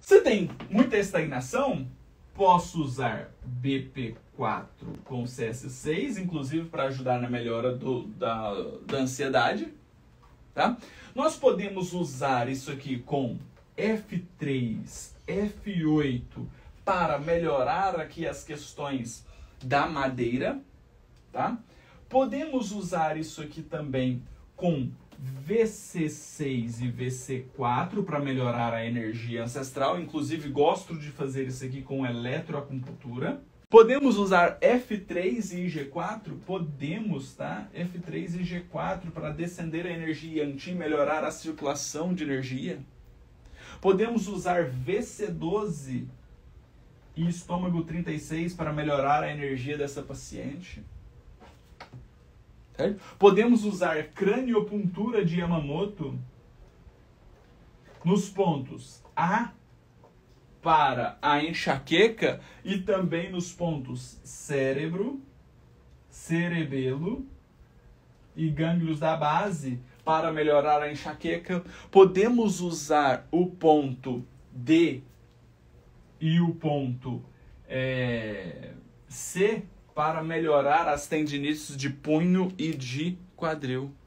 Se tem muita estagnação, posso usar BP4 com CS6, inclusive para ajudar na melhora da ansiedade. Tá? Nós podemos usar isso aqui com F3, F8 para melhorar aqui as questões da madeira. Tá? Podemos usar isso aqui também com VC6 e VC4 para melhorar a energia ancestral. Inclusive, gosto de fazer isso aqui com eletroacupuntura. Podemos usar F3 e IG4? Podemos, tá? F3 e IG4 para descender a energia Yang-Qi, melhorar a circulação de energia. Podemos usar VC12 e estômago 36 para melhorar a energia dessa paciente. Certo? Podemos usar craniopuntura de Yamamoto nos pontos A para a enxaqueca e também nos pontos cérebro, cerebelo e gânglios da base para melhorar a enxaqueca. Podemos usar o ponto D e o ponto C para melhorar as tendinites de punho e de quadril.